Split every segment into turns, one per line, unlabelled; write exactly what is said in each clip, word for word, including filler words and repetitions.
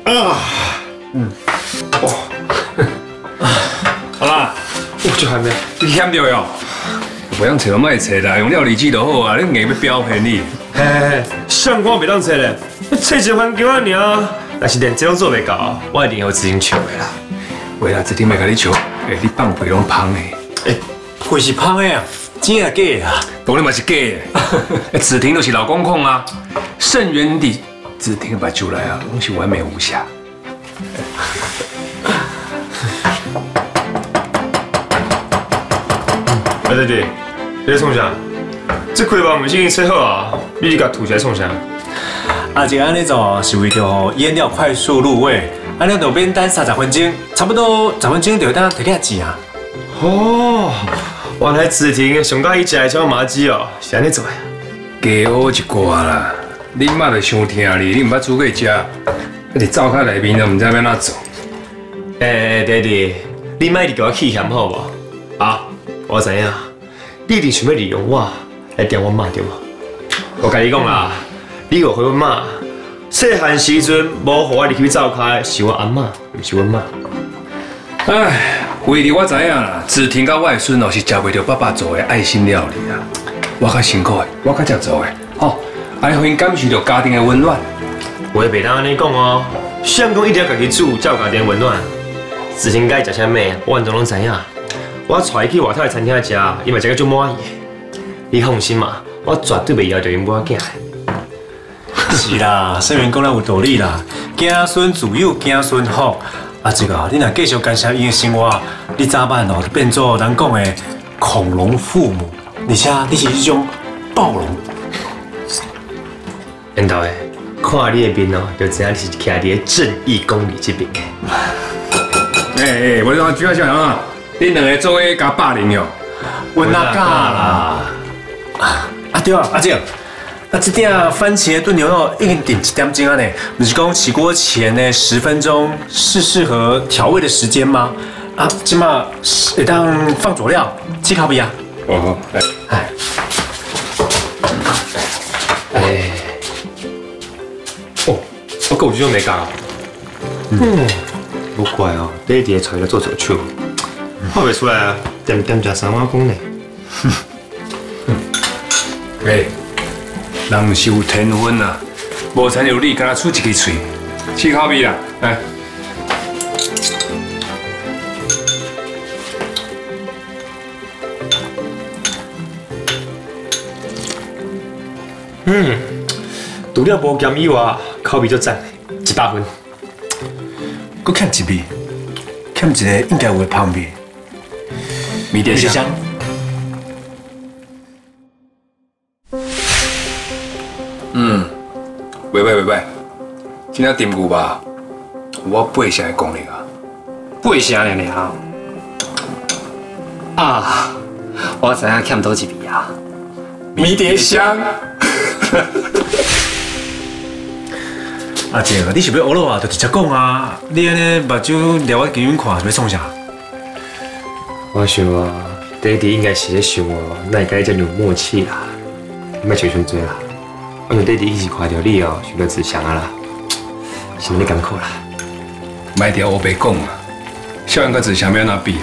啊，嗯，哦，好啦，我就还没，你险着哟，不用找卖找啦，用料理机就好啊，你硬要标骗你。嘿嘿嘿，相关袂当找咧，找一个环境啊尔，但是连这拢做袂到，我一定会自行笑的啦。为啦，这天袂甲你笑，哎，你放屁拢芳的。哎，
屁是芳的啊，真啊假的啊？
当然嘛是假的。子婷就是老公控啊，圣元帝子婷的目睭内啊，拢是完美无瑕。哎，弟弟，你在创啥？这开包唔是已经切好啊？你甲吐起来创啥？
啊，这安尼做是为着吼腌料快速入味，安尼就免等三十分钟，差不多十分钟就当摕起来煎啊。
哦，原来子婷上喜欢食的小麻糬哦，是安尼做的。加学一寡啦，你妈就伤听你，你唔捌煮过食，你伫灶骹内面都唔知要哪做。诶，弟弟，你莫一直给我气嫌好无？啊，我知影，你一定想要利用我来钓我妈对无？我甲你讲啦，你误会阮妈，细汉时阵无互我入去灶骹，是我阿嬷，唔是阮妈。唉，为了我知影啦，子婷甲我的孙哦是食袂到爸爸做的爱心料理啊，我较辛苦的，我较接做的，吼，安尼互因感受到家庭的温暖。话袂当安尼讲哦，谁讲一定要家己煮才有家庭温暖？子婷该食啥物，我完全拢知影。我带伊去外头的餐厅食，伊嘛食个足满意。你放心嘛，我绝对袂要求因母仔囝的。
是啦，圣元讲了有道理啦，子孙自有子孙福。啊，这个你若继续干涉伊的生活，你早晚哦就变做人讲的恐龙父母，而且你是一种暴龙。
缘投的，看你的面哦，就知影你是徛伫正义公理这边的。哎哎，我讲主要小杨啊，恁两个做伙加霸凌哟，
阮哪敢啦？啊对啊，阿姐，啊这点番茄炖牛肉已经点一点钟啊呢，不是讲起锅前呢十分钟是适合调味的时间吗？啊，即马会当放佐料，鸡烤比啊。
哦，来，哎，哎，哦，我够有这种美感啊。嗯。不怪哦，爹爹找伊来做手手，看袂出来啊，点点食三碗公呢。哎，人是有天分啊，无才有你，敢若出一支嘴，试口味啦，来。嗯，除了无咸以外，口味足赞，一百分。
搁欠一味，欠一个应该有的香味。
迷迭香。嗯，袂歹袂歹，今仔炖牛吧，我八成的功力啊。
八成尔尔啊！我知影欠倒一味啊，
迷迭香。
阿姐，你是要学咯啊？就直接讲啊！你安尼目睭撩我近远看，是要创啥？
我想啊，爹地应该是咧想哦，哪会甲你遮有默契啦？你莫想伤多啦。我想爹地一时看到你哦，想到志祥啊啦，是毋是艰苦啦？莫条黑白讲嘛，少阳甲志祥要安怎比？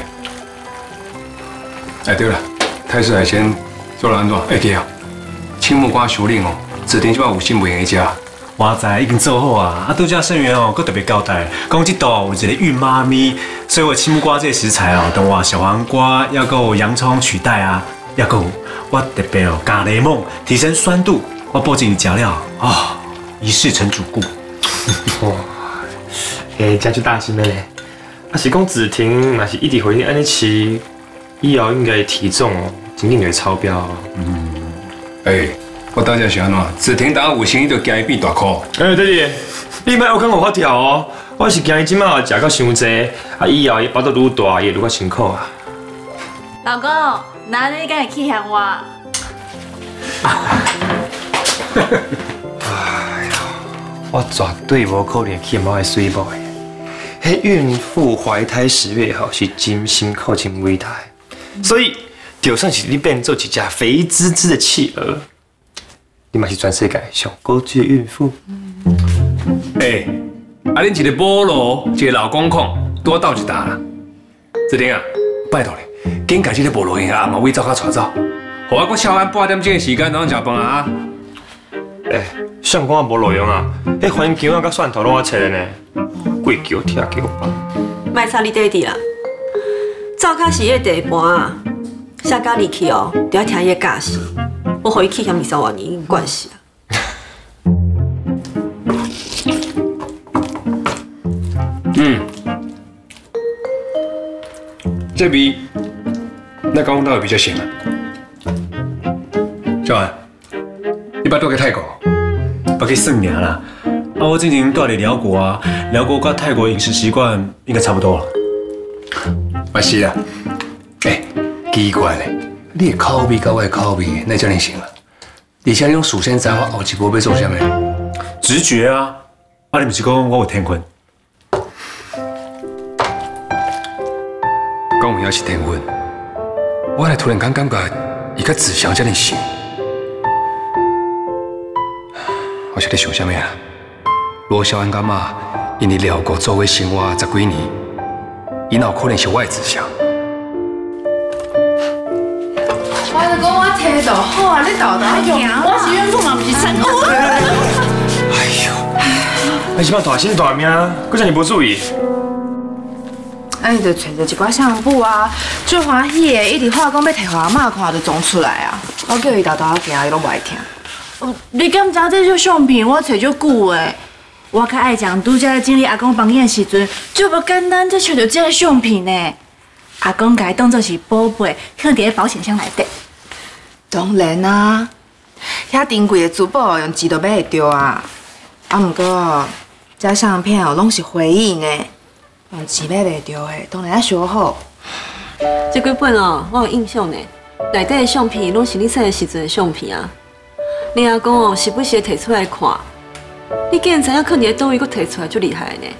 哎，对了，泰式海鲜做了安怎？哎对啊，青木瓜熟令哦，指定就要有心袂用食。
我知已经做好啊！啊，拄则圣元哦，佮特别交代，讲这道有一个玉妈咪，所以我青木瓜这个食材哦，等我小黄瓜要够洋葱取代啊，要够我特别哦加柠檬提升酸度，我补进加料啊，一试成主顾。
哇，哎，这就大心了嘞！啊，是讲子婷，若是一直回你安尼吃，以后应该体重哦，肯定会超标。嗯，哎。我当时是安怎？子婷当有生，伊就惊伊变大箍。哎，弟弟，你莫我讲我发条哦，我是惊伊即马食到伤济，啊以后伊腹肚愈大，伊会愈较辛苦啊。
老公，哪你敢会去嫌我？
哎呀，我绝对无可能去某个水某的。迄孕妇怀胎十月后是真辛苦真伟大，所以就算是你变做一只肥滋滋的企鹅。你嘛是全世界上高级的孕妇。哎、欸， 啊，恁一个菠萝，一个老公控，多斗一打啦。志玲啊，拜托你，紧把这个菠萝园阿妈尾走甲带走，互我搁超安半点钟的时间，拢食饭啊！
诶，上官无路用啊，迄番姜啊甲蒜头拢我切的呢，贵叫听叫吧。
卖插你爹地啦，灶卡是迄地盘啊，下家离去哦，就要听伊的教示，我互伊去嫌二三万年关系啊。
嗯，这味那讲到比较咸啊。小安，你捌倒去泰国？
捌去算命啦。啊，我之前住伫辽国啊，辽国跟泰国饮食习惯应该差不多了。
嘛是啊。哎，奇怪咧，你的口味跟我的口味哪遮尔像啊？而且你用事先知我后一步要做啥物？
直觉啊！啊，你不是讲我有天分？
讲有影是天分，我来突然间感觉伊甲志祥遮尔像。我是咧想啥物啊？罗小安感觉，因伫辽国做伙生活十几年，伊哪有可能是我的志祥？
我就讲我体就好啊，你豆豆行，
我是孕妇嘛，不是产妇。
哎呦，你即摆大心大命，佫遮尔无注意。
啊，你就找着一寡相簿啊，最欢喜的，一直话讲要摕互阿嬷看，就装出来啊。我叫伊豆豆行，伊拢无爱听。
哦，你敢知这种相片我找足久诶？我较爱讲拄则经历阿公房间的时阵，就无简单才找到这个相片呢。阿公甲伊当作是宝贝，放伫咧保险箱内底。
当然啊，遐珍贵的珠宝用钱都买会着啊。啊，毋过这相片哦，拢是回忆呢。用钱买袂着的，当然要修好。
这几本哦，我有印象呢。内底的相片拢是你细个时阵的相片啊。你阿公哦，时不时摕出来看。你竟然知影，可能倒位佫摕出来，足厉害呢。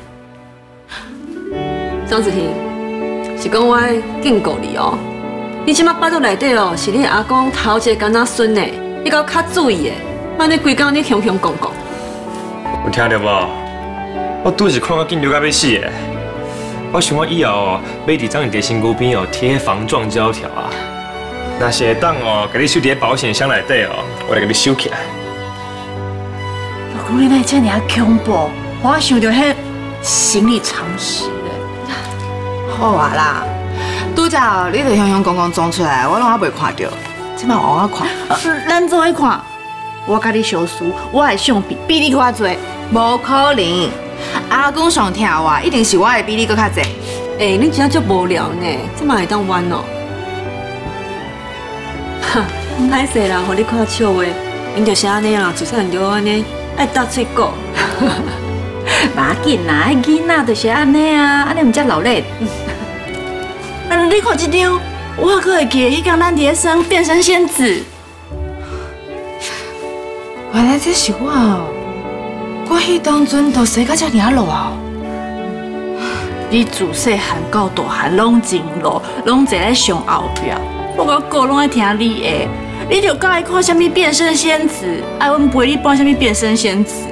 张子婷，是讲我警告你哦。你即马摆到内底哦，是你阿公头一个干仔孙呢，你该较注意的，莫你规工你雄雄讲讲。
有听到无？我拄是看到紧流到要死的。我想我以后哦，买伫张你伫身躯边哦贴防撞胶条啊。若是会当哦，甲你收伫保险箱内底哦，我来甲你收起来。
老公，你哪会这么恐怖？我想到迄心理常识嘞。
好啊啦，拄则你就雄雄讲讲装出来，我拢还袂看到，即摆换我看。
啊，咱做伙看，我甲你相输，我的相片比你较侪，
无可能。阿公上疼我，一定是我会比你搁较侪。
哎，你真正足无聊呢，这嘛会当玩哦？哈，歹势啦，互你看笑话，因就是安尼啦，自细汉就安尼，爱搭嘴角。
无要紧啦，迄囡仔就是安尼啊，安尼毋才老累。啊，你看这张，我可会记得迄天咱伫咧耍变身仙子。
原来这是我哦。我迄当阵都生到遮尔老啊！
你自细汉到大汉拢真老，拢坐咧上后壁，我个个拢爱听你的。你就介意看什么变身仙子，爱阮陪你扮什么变身仙子。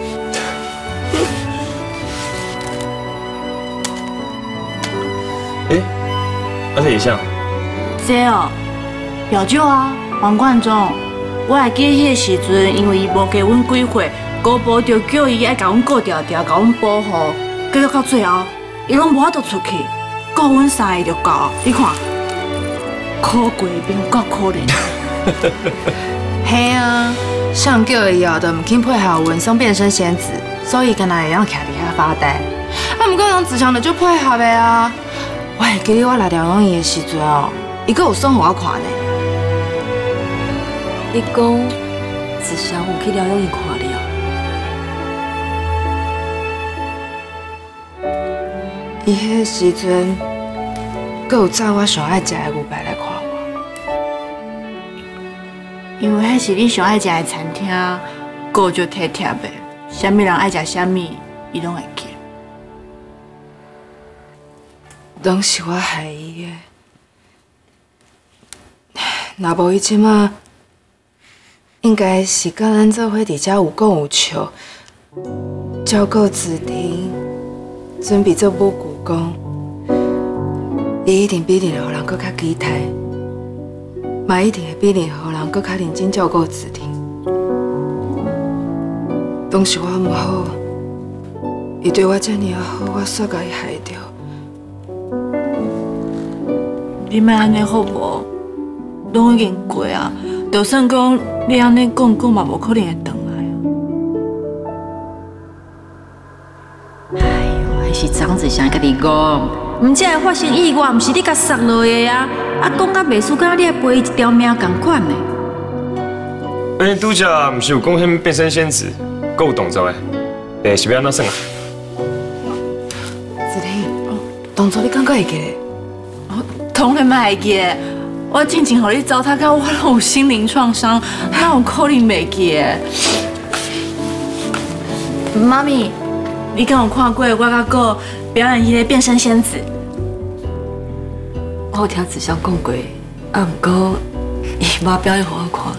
哎，啊这也像。
这哦，表舅啊，黄贯中，我还记得迄个时阵，因为伊无加阮几岁。姑婆就叫伊爱甲阮顾条条，甲阮保护，结果到最后，伊拢无法度出去，顾阮三个就够。你看，可贵兵够可怜。
嘿啊，上叫伊哦，都唔肯配合阮送变身仙子，所以干那会晓徛伫遐发呆。啊，毋过杨子祥就足配合的啊！我会记得我来调养伊的时阵哦，伊阁有送互我看呢。
你讲子祥有去疗养院看你啊？
伊迄个时阵，阁有找我上爱食的牛排来看我。
因为迄是你上爱食的餐厅，顾就体贴的，啥物人爱食啥物，伊拢会记。
拢是我害伊的。若无伊即马，应该是甲咱做伙伫遮有讲有笑，照顾子婷。 准备做母舅公，伊一定比任何人搁较期待，嘛一定会比任何人搁较认真照顾子婷。当时我唔好，伊对我这么好，我煞甲伊害着。
你莫安尼好无？拢已经过啊，就算讲你安尼讲，讲嘛无可能会转来啊。
哎呦，还是张子祥甲你讲，唔只会发生意外，唔是你甲杀落的啊！啊，讲甲袂输，敢你还赔伊一条命共款呢？
而且拄则唔是有讲迄变身仙子，够有动作的，诶，是要安怎算啊？
子婷，动作你感觉会记得？
当然袂记得，我进前互你糟蹋到我拢有心灵创伤，哪有可能袂记得？妈咪，你敢有看过我甲哥表演迄个变身仙子？
我有听子祥讲过，啊，不过伊无表演给我看。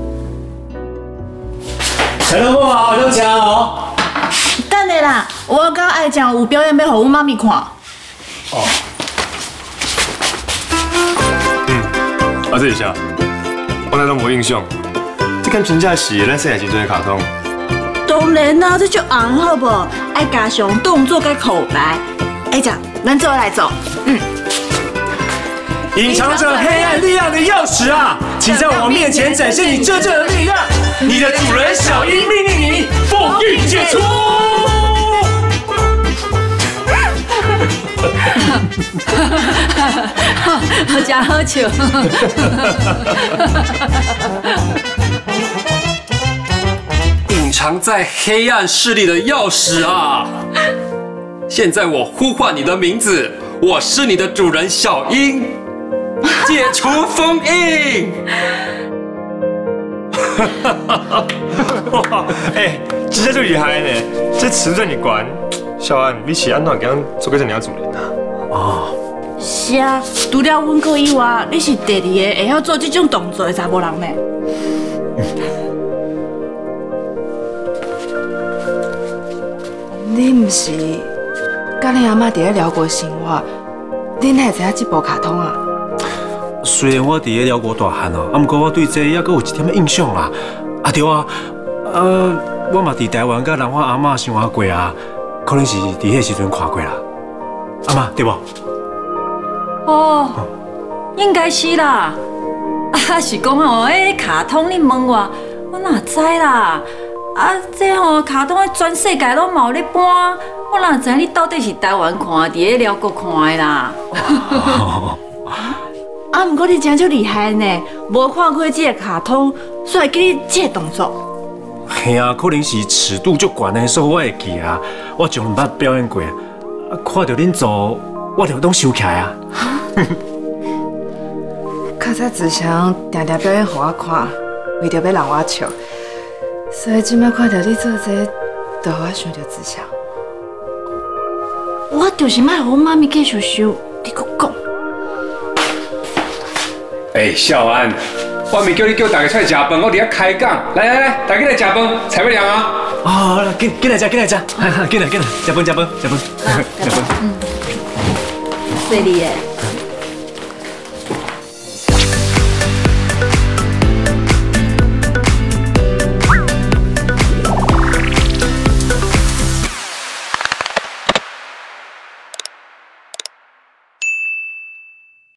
陈老母好，有请哦。
等下啦，我甲爱讲有表演要互阮妈咪看。
哦。啊，这一下，我那都无印象。这敢真正是咱细汉时阵的卡通。
当然啦，这就红好不？爱加上动作跟口白。爱讲，咱做来走。嗯。
隐藏着黑暗力量的钥匙啊，请在我面前展现你真正的力量。你的主人小樱命令你奉运解除。
好真好笑。
隐藏在黑暗势力的钥匙啊！现在我呼唤你的名字，我是你的主人小樱，解除封印。
哇，哎，这下就厉害呢！这尺度你管，小安，你是安怎给咱做个这样主人啊？
哦，
是啊，除了阮哥以外，你是第二个会晓做这种动作的查某人呢。
你唔是甲恁阿嬷伫咧辽国生活，恁哪会知影这部卡通啊？
虽然我伫咧辽国大汉哦，啊，不过我对这还阁有一点印象啦。啊对啊，呃，我嘛伫台湾甲人我阿嬷生活过啊，可能是伫迄时阵看过啦。阿嬷对无？
哦，应该是啦。啊，是讲吼，迄卡通你问我，我哪知啦？啊，这吼卡通全世界拢嘛有咧播，我哪知你到底是台湾看，伫咧辽国看的啦？
啊，不过你真就厉害呢，无看过这个卡通，所以记你这个动作。
嘿啊，可能是尺度足悬的，所以我会记啊。我从毋捌表演过，啊，看到恁做，我就拢想起来啊。
较早子祥定定表演给我看，为着要让我笑，所以今摆看到你做这，就我想到子祥。
我就是莫互妈咪继续想，你搁讲。
哎，小安，我咪叫你叫大家出来食饭，我伫遐开讲。来来来，大家来食饭，菜要凉啊！
啊，来，进进来食，进来食，进来进来，食饭食饭食饭食饭。
嗯，随你耶。